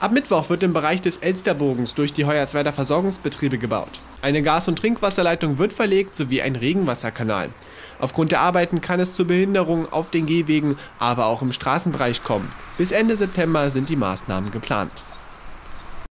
Ab Mittwoch wird im Bereich des Elsterbogens durch die Hoyerswerda Versorgungsbetriebe gebaut. Eine Gas- und Trinkwasserleitung wird verlegt sowie ein Regenwasserkanal. Aufgrund der Arbeiten kann es zu Behinderungen auf den Gehwegen, aber auch im Straßenbereich kommen. Bis Ende September sind die Maßnahmen geplant.